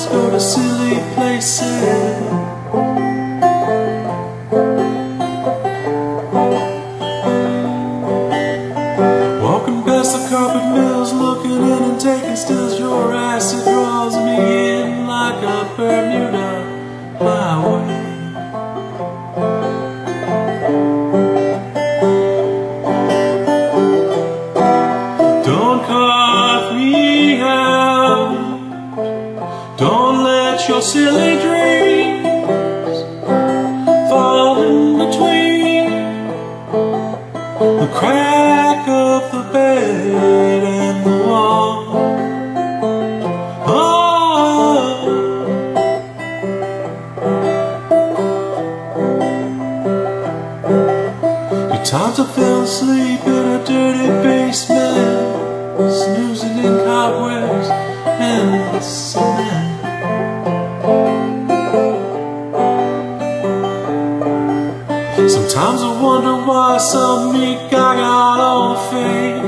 always go to silly places. Walking past the carpet mills, looking in and taking stills. Your acid draws me in like a Bermuda highway. Don't cut me out. Don't let your silly dreams fall in between the crack of the bed and the wall. Oh, your time to fell asleep in a dirty basement, snoozing in cobwebs and cement. Sometimes I wonder why some meek guy got all the fame.